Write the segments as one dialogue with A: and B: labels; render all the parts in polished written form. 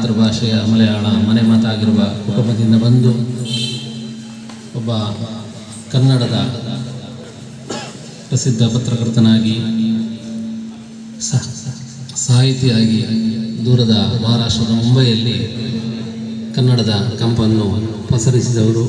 A: ಮಾತೃಭಾಷೆಯ ಮಲಯಾಳ ಮನೆ ಮಾತಾಗಿರುವ ಕುಟುಂಬದಿಂದ ಬಂದು ಒಬ್ಬ ಕನ್ನಡದ ಪ್ರಸಿದ್ಧ ಪತ್ರಕರ್ತನಾಗಿ ಸಾಹಿತಿಯಾಗಿ ದೂರದ ಮಹಾರಾಷ್ಟ್ರದ ಮುಂಬೈಯಲ್ಲಿ ಕನ್ನಡದ ಕಂಪನ್ನು ಪಸರಿಸಿದವರು.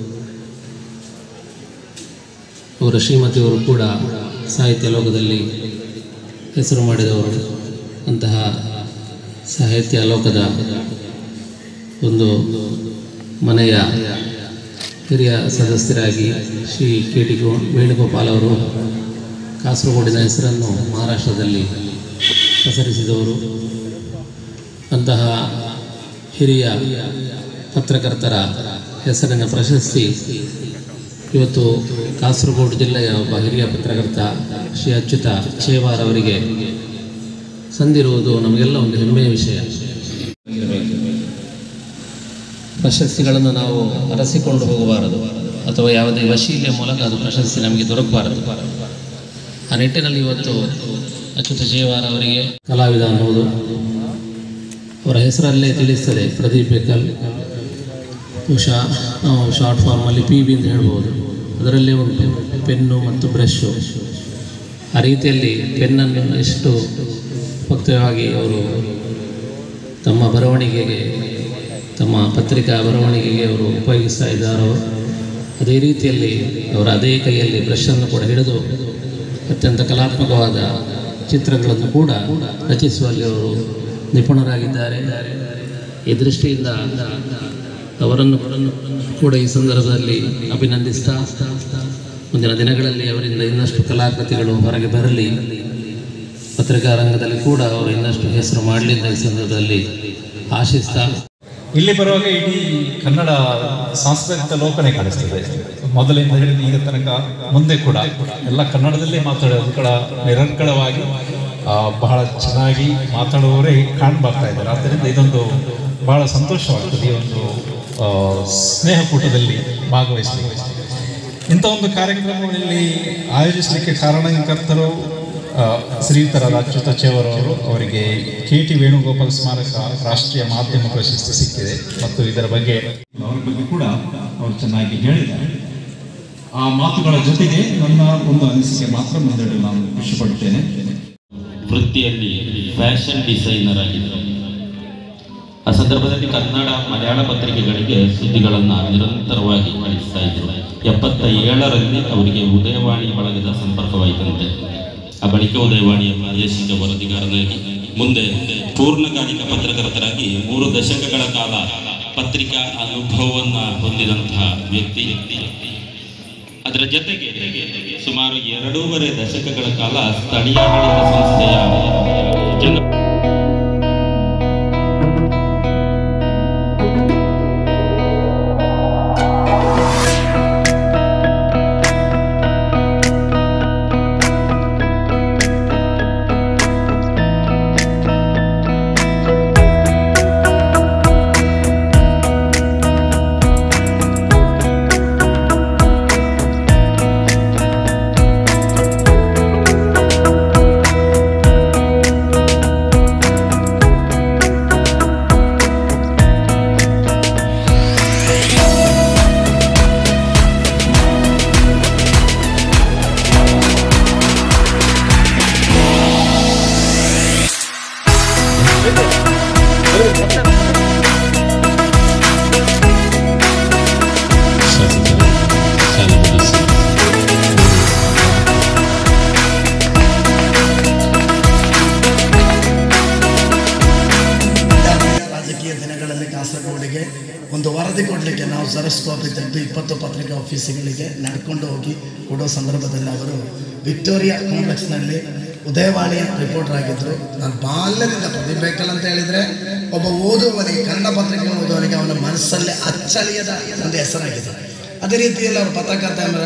A: ಅವರ ಶ್ರೀಮತಿಯವರು ಕೂಡ ಸಾಹಿತ್ಯ ಲೋಕದಲ್ಲಿ ಹೆಸರು ಮಾಡಿದವರು. ಅಂತಹ ಸಾಹಿತ್ಯ ಲೋಕದ ಒಂದು ಮನೆಯ ಹಿರಿಯ ಸದಸ್ಯರಾಗಿ ಶ್ರೀ ಕೆ.ಟಿ. ವೇಣುಗೋಪಾಲ್ ಅವರು ಕಾಸರಗೋಡಿನ ಹೆಸರನ್ನು ಮಹಾರಾಷ್ಟ್ರದಲ್ಲಿ ಪಸರಿಸಿದವರು. ಅಂತಹ ಹಿರಿಯ ಪತ್ರಕರ್ತರ ಹೆಸರಿನ ಪ್ರಶಸ್ತಿ ಇವತ್ತು ಕಾಸರಗೋಡು ಜಿಲ್ಲೆಯ ಒಬ್ಬ ಹಿರಿಯ ಪತ್ರಕರ್ತ ಶ್ರೀ ಅಚ್ಯುತ ಚೇವಾರ್ ಅವರಿಗೆ ಸಂದಿರುವುದು ನಮಗೆಲ್ಲ ಒಂದು ಹೆಮ್ಮೆಯ ವಿಷಯ. ಪ್ರಶಸ್ತಿಗಳನ್ನು ನಾವು ಅರಸಿಕೊಂಡು ಹೋಗಬಾರದು ಅಥವಾ ಯಾವುದೇ ವಶೀಲೆಯ ಮೂಲಕ ಅದು ಪ್ರಶಸ್ತಿ ನಮಗೆ ದೊರಕಬಾರದು. ಆ ನಿಟ್ಟಿನಲ್ಲಿ ಇವತ್ತು ಅಚ್ಯುತ ಚೇವಾರ್ ಅವರಿಗೆ ಕಲಾವಿದ ಅನ್ನುವುದು ಅವರ ಹೆಸರಲ್ಲೇ ತಿಳಿಸ್ತದೆ. ಪ್ರದೀಪ್ ಬೇಕಲ್ ಶಾರ್ಟ್ ಫಾರ್ಮಲ್ಲಿ PB ಅಂತ ಹೇಳ್ಬೋದು. ಅದರಲ್ಲೇ ಉಂಟು ಪೆನ್ನು ಮತ್ತು ಬ್ರಷು. ಆ ರೀತಿಯಲ್ಲಿ ಪೆನ್ನನ್ನು ಎಷ್ಟು ಉಪಯುಕ್ತವಾಗಿ ಅವರು ತಮ್ಮ ಬರವಣಿಗೆಗೆ, ತಮ್ಮ ಪತ್ರಿಕಾ ಬರವಣಿಗೆಗೆ ಅವರು ಉಪಯೋಗಿಸ್ತಾ ಇದ್ದಾರೋ ಅದೇ ರೀತಿಯಲ್ಲಿ ಅವರ ಅದೇ ಕೈಯಲ್ಲಿ ಬ್ರಷನ್ನು ಕೂಡ ಹಿಡಿದು ಅತ್ಯಂತ ಕಲಾತ್ಮಕವಾದ ಚಿತ್ರಗಳನ್ನು ಕೂಡ ರಚಿಸುವಲ್ಲಿ ಅವರು ನಿಪುಣರಾಗಿದ್ದಾರೆ. ಈ ದೃಷ್ಟಿಯಿಂದ ಅವರನ್ನು ಕೂಡ ಈ ಸಂದರ್ಭದಲ್ಲಿ ಅಭಿನಂದಿಸ್ತಾ ಮುಂದಿನ ದಿನಗಳಲ್ಲಿ ಅವರಿಂದ ಇನ್ನಷ್ಟು ಕಲಾಕೃತಿಗಳು ಹೊರಗೆ ಬರಲಿ, ಪತ್ರಿಕಾ ರಂಗದಲ್ಲಿ ಕೂಡ ಅವರು ಇನ್ನಷ್ಟು ಹೆಸರು ಮಾಡಲಿ ಅಂತ ಈ ಸಂದರ್ಭದಲ್ಲಿ ಆಶಿಸ್ತಾ,
B: ಇಲ್ಲಿ ಬರುವಾಗ ಇಡೀ ಕನ್ನಡ ಸಾಂಸ್ಕೃತಿಕ ಲೋಕನೆ ಕಾಣಿಸ್ತದೆ. ಮೊದಲಿಂದ ಹಿಡಿದು ಈಗ ತನಕ ಮುಂದೆ ಕೂಡ ಎಲ್ಲ ಕನ್ನಡದಲ್ಲೇ ಮಾತಾಡೋದು ಕೂಡ ನಿರಂಕಳವಾಗಿ ಬಹಳ ಚೆನ್ನಾಗಿ ಮಾತಾಡುವವರೇ ಕಾಣ್ ಬರ್ತಾ ಇದ್ದಾರೆ. ಆದ್ದರಿಂದ ಇದೊಂದು ಬಹಳ ಸಂತೋಷವಾಗ್ತದೆ ಈ ಒಂದು ಸ್ನೇಹಕೂಟದಲ್ಲಿ ಭಾಗವಹಿಸಲಿಕ್ಕೆ. ಇಂಥ ಒಂದು ಕಾರ್ಯಕ್ರಮಗಳಲ್ಲಿ ಆಯೋಜಿಸಲಿಕ್ಕೆ ಕಾರಣಕರ್ತರು ಶ್ರೀಯುತರಾದ ಅಚ್ಯುತ ಚೇವಾರ್ ಅವರು. ಅವರಿಗೆ ಕೆ.ಟಿ. ವೇಣುಗೋಪಾಲ್ ಸ್ಮಾರಕ ರಾಷ್ಟ್ರೀಯ ಮಾಧ್ಯಮ ಪ್ರಶಸ್ತಿ ಸಿಕ್ಕಿದೆ ಮತ್ತು ಇದರ ಬಗ್ಗೆ ಅವರ ಬಗ್ಗೆ ಕೂಡ ಅವರು ಚೆನ್ನಾಗಿ ಹೇಳಿದ್ದಾರೆ. ಆ ಮಾತುಗಳ ಜೊತೆಗೆ ನನ್ನ ಒಂದು ಅನಿಸಿಕೆ ಮಾತ್ರ ಮುಂದಿಡಲು ನಾನು ಖುಷಿಪಡುತ್ತೇನೆ.
C: ವೃತ್ತಿಯಲ್ಲಿ ಫ್ಯಾಷನ್ ಡಿಸೈನರ್ ಆಗಿದ್ದರು. ಆ ಸಂದರ್ಭದಲ್ಲಿ ಕನ್ನಡ ಮಲಯಾಳ ಪತ್ರಿಕೆಗಳಿಗೆ ಸುದ್ದಿಗಳನ್ನು ನಿರಂತರವಾಗಿ ಕಳಿಸ್ತಾ ಇದ್ರು. 77ರಲ್ಲಿ ಅವರಿಗೆ ಉದಯವಾಣಿ ಬಳಗದ ಸಂಪರ್ಕವಾಯಿತಂತೆ. ಆ ಬಳಿಕ ಉದಯವಾಣಿಯ ಪ್ರಾದೇಶಿಕ ವರದಿಗಾರನಾಗಿ ಮುಂದೆ ಪೂರ್ಣಕಾಲಿಕ ಪತ್ರಕರ್ತರಾಗಿ 3 ದಶಕಗಳ ಕಾಲ ಪತ್ರಿಕಾ ಅನುಭವವನ್ನು ಹೊಂದಿದಂತಹ ವ್ಯಕ್ತಿ. ಅದರ ಜೊತೆಗೆ ಸುಮಾರು 2.5 ದಶಕಗಳ ಕಾಲ ಸ್ಥಳೀಯಾಡಳಿತ ಸಂಸ್ಥೆಯ
D: ಕಾಸರಗೋಡಿಗೆ ಒಂದು ವರದಿ ಕೊಡಲಿಕ್ಕೆ ನಾವು ಜೆರಾಕ್ಸ್ ಕಾಪಿ ತೆಗೆದು 20 ಪತ್ರಿಕಾ ಆಫೀಸುಗಳಿಗೆ ನಡ್ಕೊಂಡು ಹೋಗಿ ಕೊಡೋ ಸಂದರ್ಭದಲ್ಲಿ ಅವರು ವಿಕ್ಟೋರಿಯಾ ಕಾಂಪ್ಲೆಕ್ಸ್ನಲ್ಲಿ ಉದಯವಾಣಿಯ ರಿಪೋರ್ಟರ್ ಆಗಿದ್ದರು. ನಾನು ಬಾಲ್ಯದಿಂದ ಪ್ರದೀಪ್ ಬೇಕಲ್ ಅಂತ ಹೇಳಿದರೆ ಒಬ್ಬ ಓದುವವನಿಗೆ, ಕನ್ನಡ ಪತ್ರಿಕೆಯನ್ನು ಓದುವವನಿಗೆ ಅವನ ಮನಸ್ಸಲ್ಲಿ ಅಚ್ಚಳಿಯದ ಒಂದು ಹೆಸರಾಗಿದೆ. ಅದೇ ರೀತಿಯಲ್ಲಿ ಅವರು ಪತ್ರಕರ್ತ ಅಂದರೆ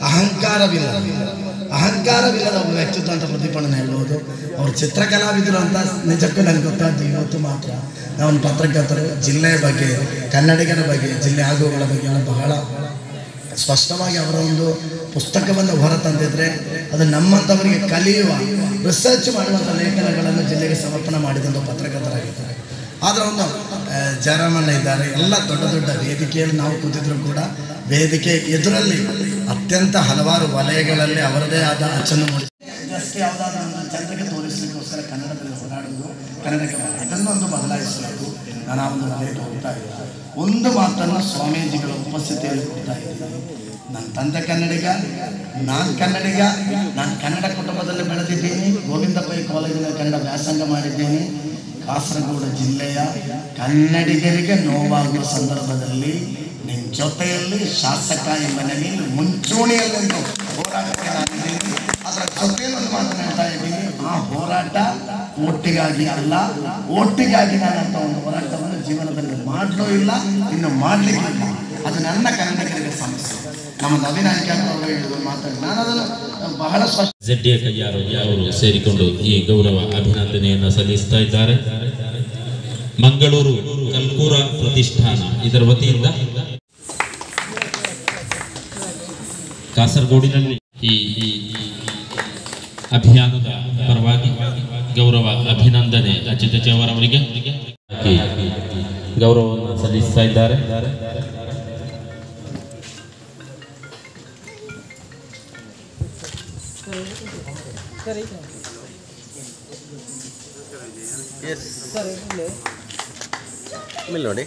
D: ಅಹಂಕಾರವಿಲ್ಲದ ಒಬ್ಬ ವ್ಯಕ್ತಿತ್ವ ಅಂತ ಪ್ರದೀಪಣ್ಣನ ಹೇಳ್ಬೋದು. ಅವರು ಚಿತ್ರಕಲಾವಿದರು ಅಂತ ನಿಜಕ್ಕೂ ನನಗೆ ಗೊತ್ತಾದ್ದು ಇವತ್ತು ಮಾತ್ರ. ನಾವು ಪತ್ರಕರ್ತರು ಜಿಲ್ಲೆಯ ಬಗ್ಗೆ, ಕನ್ನಡಿಗರ ಬಗ್ಗೆ, ಜಿಲ್ಲೆ ಆಗುಗಳ ಬಗ್ಗೆ ಬಹಳ ಸ್ಪಷ್ಟವಾಗಿ ಅವರ ಒಂದು ಪುಸ್ತಕವನ್ನು ಹೊರತಂದಿದ್ರೆ ಅದು ನಮ್ಮಂಥವರಿಗೆ ಕಲಿಯುವ, ರಿಸರ್ಚ್ ಮಾಡುವಂಥ ಲೇಖನಗಳನ್ನು ಜಿಲ್ಲೆಗೆ ಸಮರ್ಪಣೆ ಮಾಡಿದಂಥ ಪತ್ರಕರ್ತರಾಗಿದ್ದಾರೆ. ಆದರೆ ಒಂದು ಜಯರಾಮಣ್ಣ ಇದ್ದಾರೆ, ಎಲ್ಲ ದೊಡ್ಡ ದೊಡ್ಡ ವೇದಿಕೆಯಲ್ಲಿ ನಾವು ಕೂತಿದ್ರು ಕೂಡ ವೇದಿಕೆ ಎದುರಲ್ಲಿ ಅತ್ಯಂತ ಹಲವಾರು ವಲಯಗಳಲ್ಲಿ ಅವರದೇ ಆದ ಅಚ್ಚನ್ನು ಮೂಡಿಸಿ ಜಸ್ಟ್ ಯಾವುದಾದ್ರೂ ಒಂದು ಜನರಿಗೆ ತೋರಿಸಲಿಕ್ಕೋಸ್ಕರ ಕನ್ನಡದಲ್ಲಿ ಹೋರಾಡೋದು, ಕನ್ನಡಕ್ಕೆ ಇದನ್ನೊಂದು ಬದಲಾಯಿಸಬೇಕು. ನಾನು ಆ ಒಂದು ವಲಯಕ್ಕೆ ಹೋಗ್ತಾ ಇಲ್ಲ. ಒಂದು ಮಾತನ್ನು ಸ್ವಾಮೀಜಿಗಳ ಉಪಸ್ಥಿತಿಯಲ್ಲಿ ಕೊಡ್ತಾ ಇದ್ದೀನಿ. ನನ್ನ ತಂದೆ ಕನ್ನಡಿಗ, ನಾನು ಕನ್ನಡಿಗ, ನಾನು ಕನ್ನಡ ಕುಟುಂಬದಲ್ಲಿ ಬೆಳೆದಿದ್ದೀನಿ. ಗೋವಿಂದ ಪೈ ಕಾಲೇಜಿನಲ್ಲಿ ಕನ್ನಡ ವ್ಯಾಸಂಗ ಮಾಡಿದ್ದೀನಿ. ಕಾಸರಗೋಡು ಜಿಲ್ಲೆಯ ಕನ್ನಡಿಗರಿಗೆ ನೋವಾಗುವ ಸಂದರ್ಭದಲ್ಲಿ ನಿಮ್ಮ ಜೊತೆಯಲ್ಲಿ ಶಾಸಕ ಎಂಬ ನೆಲೆಯಲ್ಲಿ ಮುಂಚೂಣಿಯಲ್ಲಿ ಹೋರಾಟಕ್ಕೆ ನಾನಿದ್ದೀನಿ. ಅದರ ಜೊತೆಯಲ್ಲಿ ಒಂದು ಮಾತನಾಡ್ತಾ ಇದ್ದೀನಿ, ಆ ಹೋರಾಟ ಒಟ್ಟಿಗಾಗಿ ಅಲ್ಲ, ಒಟ್ಟಿಗಾಗಿ ನಾನಂತ ಒಂದು ಹೋರಾಟವನ್ನು ಜೀವನದಲ್ಲಿ ಮಾಡಲೂ ಇಲ್ಲ, ಇನ್ನು ಮಾಡಲಿಕ್ಕೆ ಇಲ್ಲ. ಅದು ನನ್ನ ಕನ್ನಡಿಗರಿಗೆ ಸಮಸ್ಯೆ. ನಮ್ಮ ನವೀನ ಅವರು ಹೇಳಿದ್ರು ಮಾತಾಡಿ ನಾನು ಅದನ್ನು ಬಹಳ ಸ್ಪಷ್ಟ.
C: ZA ಕಯ್ಯಾರು ಅವರು ಸೇರಿಕೊಂಡು ಈ ಗೌರವ ಅಭಿನಂದನೆಯನ್ನು ಸಲ್ಲಿಸ್ತಾ ಇದ್ದಾರೆ. ಮಂಗಳೂರು ಕಲ್ಕೂರ ಪ್ರತಿಷ್ಠಾನ ಇದರ ವತಿಯಿಂದ ಕಾಸರಗೋಡಿನಲ್ಲಿ ಈ ಅಭಿಯಾನದ ಪರವಾಗಿ ಗೌರವ ಅಭಿನಂದನೆ ಅಚ್ಯುತ ಚೇವರವರಿಗೆ ಗೌರವವನ್ನು ಸಲ್ಲಿಸ್ತಾ ಇದ್ದಾರೆ.
E: ನೋಡಿ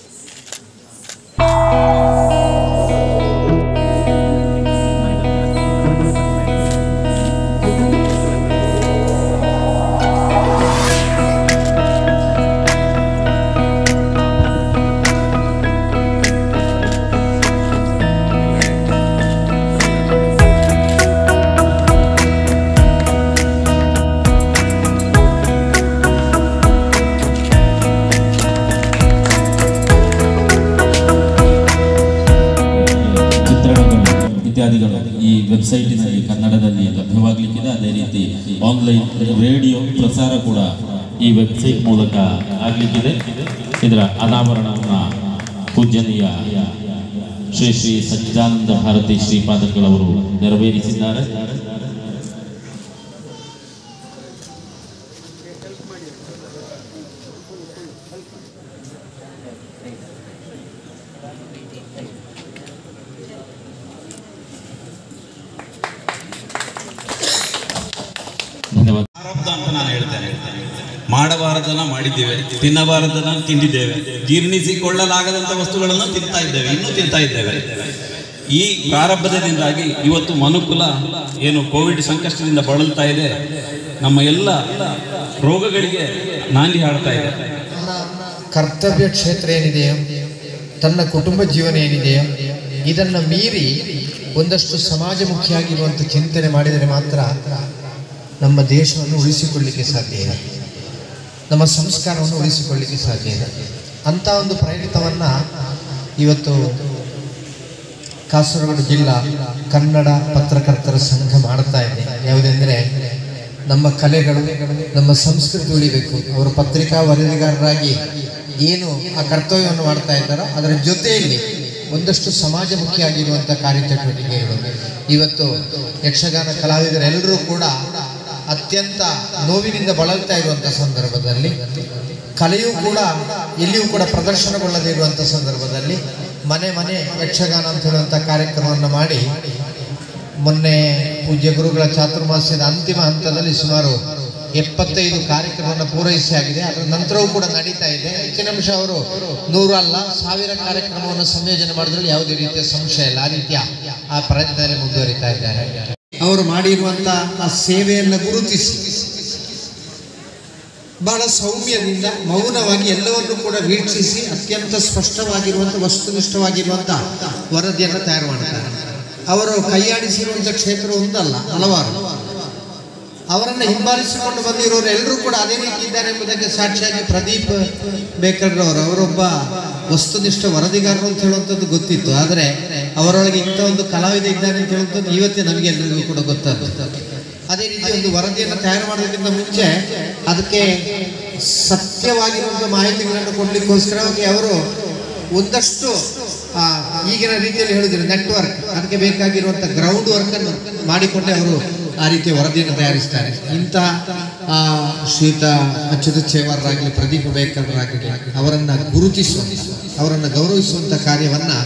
C: ಇತ್ಯಾದಿಗಳು ಈ ವೆಬ್ಸೈಟಿನಲ್ಲಿ ಕನ್ನಡದಲ್ಲಿ ಲಭ್ಯವಾಗಲಿಕ್ಕಿದೆ. ಅದೇ ರೀತಿ ಆನ್ಲೈನ್ ರೇಡಿಯೋ ಪ್ರಸಾರ ಕೂಡ ಈ ವೆಬ್ಸೈಟ್ ಮೂಲಕ ಆಗಲಿಕ್ಕಿದೆ. ಇದರ ಅನಾವರಣವನ್ನು ಪೂಜ್ಯನೀಯ ಶ್ರೀ ಶ್ರೀ ಸಚ್ಚಿದಾನಂದ ಭಾರತಿ ಶ್ರೀಪಾದಗಳವರು ನೆರವೇರಿಸಿದ್ದಾರೆ.
F: ಪ್ರಾರಬ್ಧ ಅಂತ ನಾನು ಹೇಳ್ತೇನೆ. ಮಾಡಬಾರದನ್ನ ಮಾಡಿದ್ದೇವೆ, ತಿನ್ನಬಾರದನ್ನ ತಿಂದಿದ್ದೇವೆ, ಜೀರ್ಣಿಸಿಕೊಳ್ಳಲಾಗದಂಥ ವಸ್ತುಗಳನ್ನು ತಿಂತಾ ಇದ್ದೇವೆ, ಇನ್ನೂ ತಿಂತಾ ಇದ್ದೇವೆ. ಈ ಪ್ರಾರಬ್ಧದಿಂದಾಗಿ ಇವತ್ತು ಮನುಕುಲ ಏನು ಕೋವಿಡ್ ಸಂಕಷ್ಟದಿಂದ ಬಳಲ್ತಾ ಇದೆ, ನಮ್ಮ ಎಲ್ಲ ರೋಗಗಳಿಗೆ ನಾಂದಿ ಹಾಡ್ತಾ ಇದೆ.
G: ಕರ್ತವ್ಯ ಕ್ಷೇತ್ರ ಏನಿದೆಯೋ, ತನ್ನ ಕುಟುಂಬ ಜೀವನ ಏನಿದೆಯೋ, ಇದನ್ನು ಮೀರಿ ಒಂದಷ್ಟು ಸಮಾಜಮುಖಿಯಾಗಿರುವಂಥ ಚಿಂತನೆ ಮಾಡಿದರೆ ಮಾತ್ರ ನಮ್ಮ ದೇಶವನ್ನು ಉಳಿಸಿಕೊಳ್ಳಲಿಕ್ಕೆ ಸಾಧ್ಯ ಇದೆ, ನಮ್ಮ ಸಂಸ್ಕಾರವನ್ನು ಉಳಿಸಿಕೊಳ್ಳಲಿಕ್ಕೆ ಸಾಧ್ಯ ಇದೆ. ಅಂಥ ಒಂದು ಪ್ರಯತ್ನವನ್ನು ಇವತ್ತು ಕಾಸರಗೋಡು ಜಿಲ್ಲಾ ಕನ್ನಡ ಪತ್ರಕರ್ತರ ಸಂಘ ಮಾಡ್ತಾ ಇದೆ. ಯಾವುದೆಂದರೆ ನಮ್ಮ ಕಲೆಗಳು, ನಮ್ಮ ಸಂಸ್ಕೃತಿ ಉಳಿಬೇಕು. ಅವರು ಪತ್ರಿಕಾ ವರದಿಗಾರರಾಗಿ ಏನು ಆ ಕರ್ತವ್ಯವನ್ನು ಮಾಡ್ತಾ ಇದ್ದಾರೋ ಅದರ ಜೊತೆಯಲ್ಲಿ ಒಂದಷ್ಟು ಸಮಾಜಮುಖಿಯಾಗಿರುವಂಥ ಕಾರ್ಯಚಟುವಟಿಕೆಗಳು. ಇವತ್ತು ಯಕ್ಷಗಾನ ಕಲಾವಿದರೆಲ್ಲರೂ ಕೂಡ ಅತ್ಯಂತ ನೋವಿನಿಂದ ಬಳಲ್ತಾ ಇರುವಂಥ ಸಂದರ್ಭದಲ್ಲಿ, ಕಲೆಯೂ ಕೂಡ ಎಲ್ಲಿಯೂ ಕೂಡ ಪ್ರದರ್ಶನಗೊಳ್ಳದೇ ಇರುವಂಥ ಸಂದರ್ಭದಲ್ಲಿ ಮನೆ ಮನೆ ಯಕ್ಷಗಾನ ಅಂತ ಹೇಳುವಂಥ ಕಾರ್ಯಕ್ರಮವನ್ನು ಮಾಡಿ ಮೊನ್ನೆ ಪೂಜ್ಯ ಗುರುಗಳ ಚಾತುರ್ಮಾಸ್ಯದ ಅಂತಿಮ ಹಂತದಲ್ಲಿ ಸುಮಾರು 75 ಕಾರ್ಯಕ್ರಮವನ್ನು ಪೂರೈಸಿ ಆಗಿದೆ. ಅದರ ನಂತರವೂ ಕೂಡ ನಡೀತಾ ಇದೆ. ಹೆಚ್ಚಿನ ಅಂಶ ಅವರು 100 ಅಲ್ಲ 1000 ಕಾರ್ಯಕ್ರಮವನ್ನು ಸಂಯೋಜನೆ ಮಾಡಿದ್ರಲ್ಲಿ ಯಾವುದೇ ರೀತಿಯ ಸಂಶಯ ಇಲ್ಲ. ಆ ರೀತಿಯ ಆ ಪ್ರಯತ್ನದಲ್ಲಿ ಮುಂದುವರಿತಾ ಇದ್ದಾರೆ. ಅವರು ಮಾಡಿರುವಂಥ ಆ ಸೇವೆಯನ್ನು ಗುರುತಿಸಿ ಬಹಳ ಸೌಮ್ಯದಿಂದ ಮೌನವಾಗಿ ಎಲ್ಲವನ್ನೂ ಕೂಡ ವೀಕ್ಷಿಸಿ ಅತ್ಯಂತ ಸ್ಪಷ್ಟವಾಗಿರುವಂಥ ವಸ್ತುನಿಷ್ಠವಾಗಿರುವಂಥ ವರದಿಯನ್ನು ತಯಾರು ಮಾಡ್ತಾರೆ. ಅವರು ಕೈಯಾಡಿಸಿರುವಂಥ ಕ್ಷೇತ್ರ ಒಂದಲ್ಲ, ಹಲವಾರು. ಅವರನ್ನು ಹಿಂಬಾಲಿಸಿಕೊಂಡು ಬಂದಿರೋರು ಎಲ್ಲರೂ ಕೂಡ ಅದೇ ರೀತಿ ಇದ್ದಾರೆ ಎಂಬುದಕ್ಕೆ ಸಾಕ್ಷಿಯಾಗಿ ಪ್ರದೀಪ್ ಬೇಕರ್ರವರು ಅವರೊಬ್ಬ ವಸ್ತುನಿಷ್ಠ ವರದಿಗಾರರು ಅಂತ ಹೇಳುವಂಥದ್ದು ಗೊತ್ತಿತ್ತು. ಆದರೆ ಅವರೊಳಗೆ ಇಂಥ ಒಂದು ಕಲಾವಿದ ಇದ್ದಾನೆ ಅಂತ ಹೇಳುವಂಥದ್ದು ಇವತ್ತೇ ನಮಗೆ ಎಲ್ಲರಿಗೂ ಕೂಡ ಗೊತ್ತಾಗುತ್ತೆ. ಅದೇ ರೀತಿ ಒಂದು ವರದಿಯನ್ನು ತಯಾರು ಮಾಡೋದಕ್ಕಿಂತ ಮುಂಚೆ ಅದಕ್ಕೆ ಸತ್ಯವಾಗಿರುವಂಥ ಮಾಹಿತಿಗಳನ್ನು ಕೊಡಲಿಕ್ಕೋಸ್ಕರವಾಗಿ ಅವರು ಒಂದಷ್ಟು ಈಗಿನ ರೀತಿಯಲ್ಲಿ ಹೇಳಿದ್ರು ನೆಟ್ವರ್ಕ್, ಅದಕ್ಕೆ ಬೇಕಾಗಿರುವಂಥ ಗ್ರೌಂಡ್ ವರ್ಕನ್ನು ಮಾಡಿಕೊಂಡೇ ಅವರು ಆ ರೀತಿಯ ವರದಿಯನ್ನು ತಯಾರಿಸ್ತಾರೆ. ಇಂಥ ಶ್ರೀಯುತ ಅಚ್ಯುತ ಚೇವರ್ರಾಗಲಿ, ಪ್ರದೀಪ್ ಬೇಕರ್ರಾಗಲಿ ಅವರನ್ನು ಗುರುತಿಸುವ, ಅವರನ್ನು ಗೌರವಿಸುವಂಥ ಕಾರ್ಯವನ್ನು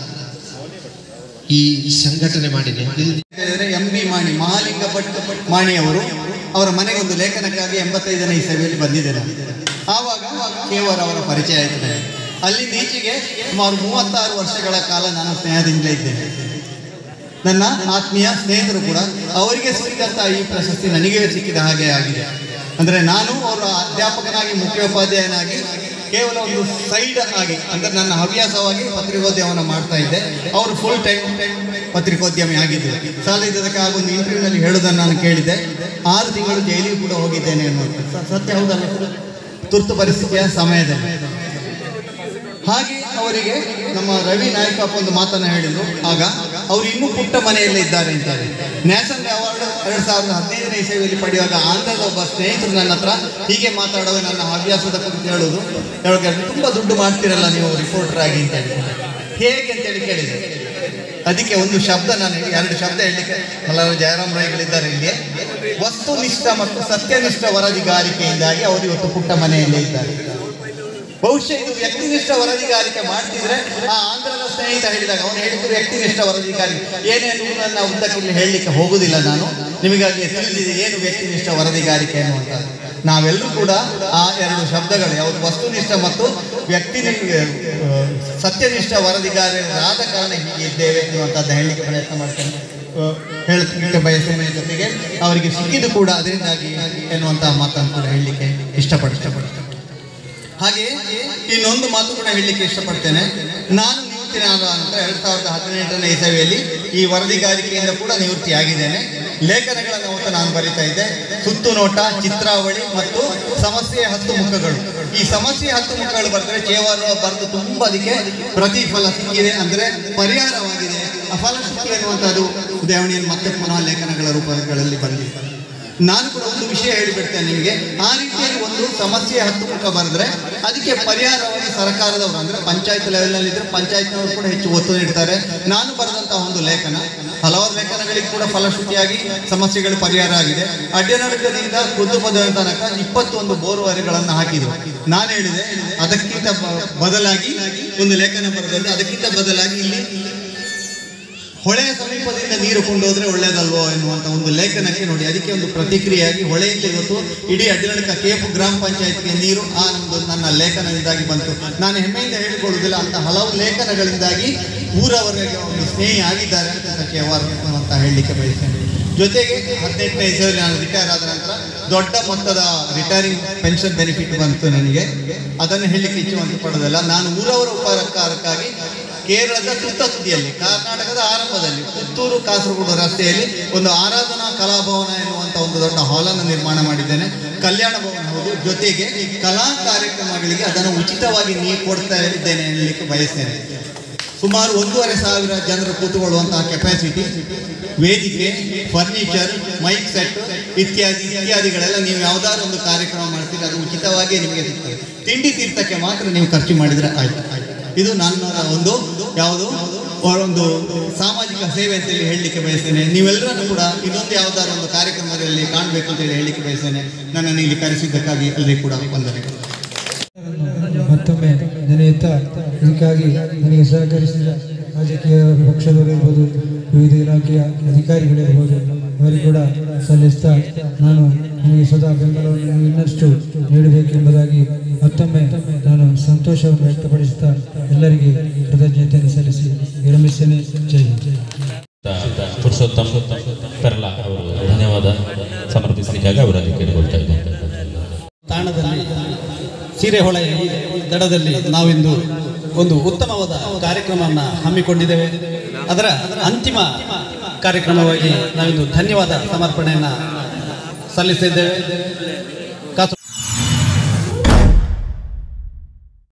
G: ಈ ಸಂಘಟನೆ ಮಾಡಿದೆ.
H: ಎಂ ಬಿ ಮಾಣಿ, ಮಹಾಲಿಂಗ ಭಟ್ ಮಾಣಿಯವರು ಅವರ ಮನೆಗೆ ಒಂದು ಲೇಖನಕ್ಕಾಗಿ 85ನೇ ಇಸವಿಯಲ್ಲಿ ಬಂದಿದ್ದೇನೆ. ಆವಾಗ ಕೇವರ್ ಅವರ ಪರಿಚಯ ಆಯ್ತದೆ. ಅಲ್ಲಿಂದ ಈಚೆಗೆ ಸುಮಾರು 36 ವರ್ಷಗಳ ಕಾಲ ನಾನು ಸ್ನೇಹದಿಂದಲೇ ಇದ್ದೇನೆ. ನನ್ನ ಆತ್ಮೀಯ ಸ್ನೇಹಿತರು ಕೂಡ ಅವರಿಗೆ ಸಿಕ್ಕಿದಂಥ ಈ ಪ್ರಶಸ್ತಿ ನನಗೆ ಸಿಕ್ಕಿದ ಹಾಗೆ ಆಗಿದೆ. ಅಂದರೆ ನಾನು ಅವರ ಅಧ್ಯಾಪಕನಾಗಿ, ಮುಖ್ಯೋಪಾಧ್ಯಾಯನಾಗಿ ಕೇವಲ ಒಂದು ಸೈಡ್ ಆಗಿ, ಅಂದರೆ ನನ್ನ ಹವ್ಯಾಸವಾಗಿ ಪತ್ರಿಕೋದ್ಯಮವನ್ನು ಮಾಡ್ತಾ ಇದ್ದೆ. ಅವರು ಫುಲ್ ಟೈಮ್ ಪತ್ರಿಕೋದ್ಯಮಿ ಆಗಿದ್ದರು. ಸಾಲಿದ್ದದಕ್ಕೆ ಆಗೊಂದು ಇಂಟರ್ವ್ಯೂನಲ್ಲಿ ಹೇಳೋದನ್ನು ನಾನು ಕೇಳಿದ್ದೆ, 6 ತಿಂಗಳು ಜೈಲಿಗೆ ಕೂಡ ಹೋಗಿದ್ದೇನೆ ಅನ್ನೋದು ಸತ್ಯ ಹೌದಲ್ಲ? ತುರ್ತು ಪರಿಸ್ಥಿತಿಯ ಸಮಯದಲ್ಲಿ. ಹಾಗೆ ಅವರಿಗೆ ನಮ್ಮ ರವಿ ನಾಯಕಪ್ಪ ಒಂದು ಮಾತನ್ನು ಹೇಳಿದರು. ಆಗ ಅವರು ಇನ್ನೂ ಪುಟ್ಟ ಮನೆಯಲ್ಲೇ ಇದ್ದಾರೆ ಅಂತಾರೆ. ನ್ಯಾಷನಲ್ ಅವಾರ್ಡ್ 2015ನೇ ಇಸವಿಯಲ್ಲಿ ಪಡೆಯುವಾಗ ಆಂಧ್ರದ ಒಬ್ಬ ಸ್ನೇಹಿತರು ನನ್ನ ಹತ್ರ ಹೀಗೆ ಮಾತಾಡುವ, ನನ್ನ ಹವ್ಯಾಸದ ಕುರಿತು ಹೇಳೋದು, ತುಂಬ ದುಡ್ಡು ಮಾಡ್ತಿರಲ್ಲ ನೀವು ರಿಪೋರ್ಟರ್ ಆಗಿ ಅಂತ ಹೇಳಿ. ಹೇಗೆ ಅಂತೇಳಿ ಕೇಳಿದೆ. ಅದಕ್ಕೆ ಒಂದು ಶಬ್ದ, ನಾನು 2 ಶಬ್ದ ಹೇಳಲಿಕ್ಕೆ ಹಲವು ಜಯರಾಮ್ ರೈಗಳಿದ್ದಾರೆ ಇಲ್ಲಿ. ವಸ್ತುನಿಷ್ಠ ಮತ್ತು ಸತ್ಯನಿಷ್ಠ ವರದಿಗಾರಿಕೆಯಿಂದಾಗಿ ಅವರು ಇವತ್ತು ಪುಟ್ಟ ಮನೆಯಲ್ಲೇ ಇದ್ದಾರೆ. ಬಹುಶಃ ಇದು ವ್ಯಕ್ತಿನಿಷ್ಠ ವರದಿಗಾರಿಕೆ ಮಾಡ್ತಿದ್ರೆ, ಆ ಆಂಧ್ರದ ಸ್ನೇಹಿತ ಹೇಳಿದಾಗ ಅವನು ಹೇಳಿದ್ರು ವ್ಯಕ್ತಿನಿಷ್ಠ ವರದಿಗಾರಿಕೆ ಏನೇನು ನನ್ನ ಉದ್ದಕ್ಕೆ ಹೇಳಲಿಕ್ಕೆ ಹೋಗುವುದಿಲ್ಲ. ನಾನು ನಿಮಗಾಗಿ ತಿಳಿದಿದೆ ಏನು ವ್ಯಕ್ತಿನಿಷ್ಠ ವರದಿಗಾರಿಕೆ ಅನ್ನುವಂಥದ್ದು. ನಾವೆಲ್ಲರೂ ಕೂಡ ಆ 2 ಶಬ್ದಗಳು, ಯಾವುದು ವಸ್ತುನಿಷ್ಠ ಮತ್ತು ಸತ್ಯನಿಷ್ಠ ವರದಿಗಾರರಾದ ಕಾರಣ ಹೀಗೆ ಇದ್ದೇವೆ ಎನ್ನುವಂಥದ್ದು ಹೇಳಲಿಕ್ಕೆ ಪ್ರಯತ್ನ ಮಾಡ್ತೇನೆ, ಹೇಳಲಿಕ್ಕೆ ಬಯಸ್ತೇನೆ. ಜೊತೆಗೆ ಅವರಿಗೆ ಸಿಕ್ಕಿದ್ದು ಕೂಡ ಅದರಿಂದಾಗಿ ಎನ್ನುವಂಥ ಮಾತನ್ನು ಕೂಡ ಹೇಳಲಿಕ್ಕೆ ಇಷ್ಟಪಡ್ತೇನೆ. ಹಾಗೆ ಇನ್ನೊಂದು ಮಾತು ಕೂಡ ಹೇಳಲಿಕ್ಕೆ ಇಷ್ಟಪಡ್ತೇನೆ. ನಾನು ನಿವೃತ್ತಿಯಾದ ನಂತರ 2018ನೇ ಇಸವಿಯಲ್ಲಿ ಈ ವರದಿಗಾರಿಕೆಯಿಂದ ಕೂಡ ನಿವೃತ್ತಿಯಾಗಿದ್ದೇನೆ. ಲೇಖನಗಳನ್ನು ಅವತ್ತು ನಾನು ಬರಿತಾ ಇದ್ದೆ. ಸುತ್ತು ನೋಟ, ಚಿತ್ರಾವಳಿ ಮತ್ತು ಸಮಸ್ಯೆ 10 ಮುಖಗಳು. ಈ ಸಮಸ್ಯೆ 10 ಮುಖಗಳು ಬರೆದರೆ ಚೇವರ್ ಬರೆದು ತುಂಬ ಅದಕ್ಕೆ ಪ್ರತಿಫಲ ಸಿಕ್ಕಿದೆ, ಅಂದರೆ ಪರಿಹಾರವಾಗಿದೆ. ಆ ಫಲ ಸಿಕ್ಕಿ ಅನ್ನುವಂಥದ್ದು ಉದಯವಾಣಿಯಲ್ಲಿ ಮತ್ತೆ ಪುನಃ ಲೇಖನಗಳ ರೂಪಗಳಲ್ಲಿ ಬಂದಿದೆ. ನಾನು ಕೂಡ ಒಂದು ವಿಷಯ ಹೇಳಿಬಿಡ್ತೇನೆ ನಿಮಗೆ. ಆ ರೀತಿಯಲ್ಲಿ ಒಂದು ಸಮಸ್ಯೆ 10 ಮುಖ ಬರೆದ್ರೆ ಅದಕ್ಕೆ ಪರಿಹಾರವಾಗಿ ಸರ್ಕಾರದವರು, ಅಂದರೆ ಪಂಚಾಯತ್ ಲೆವೆಲ್ನಲ್ಲಿದ್ದರೆ ಪಂಚಾಯತ್ನವರು ಕೂಡ ಹೆಚ್ಚು ಒತ್ತು ನೀಡ್ತಾರೆ. ನಾನು ಬರೆದಂತಹ ಒಂದು ಲೇಖನ ಹಲವಾರು ಲೇಖನಗಳಿಗೆ ಕೂಡ ಫಲಶ್ರುತಿಯಾಗಿ ಸಮಸ್ಯೆಗಳು ಪರಿಹಾರ ಆಗಿದೆ. ಅಡ್ಡನಡುಕದಿಂದ ಖುದ್ದುಪದ ತನಕ 21 ಬೋರ್ವೆಲ್ಗಳನ್ನು ಹಾಕಿದ್ರು. ನಾನು ಹೇಳಿದೆ ಅದಕ್ಕಿಂತ ಬದಲಾಗಿ ಒಂದು ಲೇಖನ ಬರೆದಲ್ಲಿ, ಅದಕ್ಕಿಂತ ಬದಲಾಗಿ ಇಲ್ಲಿ ಹೊಳೆಯ ಸಮೀಪದಿಂದ ನೀರು ಕೊಂಡೋದ್ರೆ ಒಳ್ಳೇದಲ್ವೋ ಎನ್ನುವಂಥ ಒಂದು ಲೇಖನಕ್ಕೆ ನೋಡಿ, ಅದಕ್ಕೆ ಒಂದು ಪ್ರತಿಕ್ರಿಯೆಯಾಗಿ ಹೊಳೆಯಲ್ಲಿ ಇವತ್ತು ಇಡೀ ಅಡ್ಡನಡುಕ ಕೇಪು ಗ್ರಾಮ ಪಂಚಾಯತ್ಗೆ ನೀರು ಆ ನನ್ನ ಲೇಖನದಿಂದಾಗಿ ಬಂತು. ನಾನು ಹೆಮ್ಮೆಯಿಂದ ಹೇಳಿಕೊಳ್ಳುವುದಿಲ್ಲ, ಅಂತ ಹಲವು ಲೇಖನಗಳಿಂದಾಗಿ ಊರವರೆಗೆ ಒಂದು ಸ್ನೇಹಿ ಆಗಿದ್ದಾರೆ ಅಂತ ಹೇಳಲಿಕ್ಕೆ ಬಯಸ್ತೇನೆ. ಜೊತೆಗೆ 18ನೇ ಇಸವಿಯಲ್ಲಿ ನಾನು ರಿಟೈರ್ ಆದ ನಂತರ ದೊಡ್ಡ ಮೊತ್ತದ ರಿಟೈರಿಂಗ್ ಪೆನ್ಷನ್ ಬೆನಿಫಿಟ್ ಬಂತು ನನಗೆ. ಅದನ್ನು ಹೇಳಲಿಕ್ಕೆ ಇಚ್ಛೆವಂತ ಪಡೋದಲ್ಲ. ನಾನು ಊರವರ ಉಪಕಾರಕ್ಕಾಗಿ ಕೇರಳದ ತುತ್ತತುದಿಯಲ್ಲಿ, ಕರ್ನಾಟಕದ ಆರಂಭದಲ್ಲಿ ಪುತ್ತೂರು ಕಾಸರಗೋಡು ರಸ್ತೆಯಲ್ಲಿ ಒಂದು ಆರಾಧನಾ ಕಲಾಭವನ ಎನ್ನುವಂಥ ಒಂದು ದೊಡ್ಡ ಹಾಲನ್ನು ನಿರ್ಮಾಣ ಮಾಡಿದ್ದೇನೆ. ಕಲ್ಯಾಣ ಭವನ ಹೌದು. ಜೊತೆಗೆ ಕಲಾ ಕಾರ್ಯಕ್ರಮಗಳಿಗೆ ಅದನ್ನು ಉಚಿತವಾಗಿ ನೀರು ಕೊಡ್ತಾ ಇದ್ದೇನೆ ಎನ್ನಲಿಕ್ಕೆ ಬಯಸ್ತೇನೆ. ಸುಮಾರು 1,500 ಜನರು ಕೂತುಕೊಳ್ಳುವಂತಹ ಕೆಪಾಸಿಟಿ, ವೇದಿಕೆ, ಫರ್ನಿಚರ್, ಮೈಕ್ ಸೆಟ್ ಇತ್ಯಾದಿಗಳೆಲ್ಲ ನೀವು ಯಾವುದಾದ್ರು ಒಂದು ಕಾರ್ಯಕ್ರಮ ಮಾಡ್ತೀರಿ, ಅದು ಉಚಿತವಾಗಿಯೇ ನಿಮಗೆ ಸಿಗ್ತದೆ. ತಿಂಡಿ ತೀರ್ಥಕ್ಕೆ ಮಾತ್ರ ನೀವು ಖರ್ಚು ಮಾಡಿದರೆ ಆಯ್ತು. ಇದು ನನ್ನ ಒಂದು ಸಾಮಾಜಿಕ ಸೇವೆ ಅಂತೇಳಿ ಹೇಳಲಿಕ್ಕೆ ಬಯಸ್ತೇನೆ. ನೀವೆಲ್ಲರನ್ನು ಕೂಡ ಇನ್ನೊಂದು ಯಾವುದಾದ್ರು ಒಂದು ಕಾರ್ಯಕ್ರಮದಲ್ಲಿ ಕಾಣಬೇಕು ಅಂತೇಳಿ ಹೇಳಲಿಕ್ಕೆ ಬಯಸ್ತೇನೆ. ನನ್ನನ್ನು ಇಲ್ಲಿ ಕರೆಸಿದ್ದಕ್ಕಾಗಿ ಎಲ್ಲರಿಗೂ ಕೂಡ ವಂದನೆಗಳು.
I: ಮತ್ತೊಮ್ಮೆ ನೆನೆಯುತ್ತಾ, ಇದಕ್ಕಾಗಿ ನನಗೆ ಸಹಕರಿಸಿದ ರಾಜಕೀಯ ಪಕ್ಷದವರಿರ್ಬೋದು, ವಿವಿಧ ಇಲಾಖೆಯ ಅಧಿಕಾರಿಗಳಿರ್ಬೋದು, ಅವರಿಗೆ ಕೂಡ ಸಲ್ಲಿಸ್ತಾ ನಾನು ನನಗೆ ಸದಾ ಬೆಂಬಲವನ್ನು ಇನ್ನಷ್ಟು ನೀಡಬೇಕೆಂಬುದಾಗಿ ಮತ್ತೊಮ್ಮೆ ನಾನು ಸಂತೋಷವನ್ನು ವ್ಯಕ್ತಪಡಿಸುತ್ತಾ ಎಲ್ಲರಿಗೆ ಕೃತಜ್ಞತೆಯನ್ನು ಸಲ್ಲಿಸಿ ವಿರಮಿಸ್ತೇನೆ. ಜೈ ಹಿಂದ್.
C: ಪುರುಷೋತ್ತಮ್ ಪೆರ್ಲಾ ಅವರು ಧನ್ಯವಾದ ಸಮರ್ಪಿಸಲಿಕ್ಕಾಗಿ ಅವರಲ್ಲಿ ಕೇಳಿಕೊಳ್ತಾ ಇದ್ದೇನೆ.
J: ತಾಣದಲ್ಲಿ ಸೀರೆಹೊಳೆಯ ದಡದಲ್ಲಿ ನಾವಿಂದು ಒಂದು ಉತ್ತಮವಾದ ಕಾರ್ಯಕ್ರಮವನ್ನು ಹಮ್ಮಿಕೊಂಡಿದ್ದೇವೆ. ಅದರ ಅಂತಿಮ ಕಾರ್ಯಕ್ರಮವಾಗಿ ನಾವಿಂದು ಧನ್ಯವಾದ ಸಮರ್ಪಣೆಯನ್ನು ಸಲ್ಲಿಸಿದ್ದೇವೆ.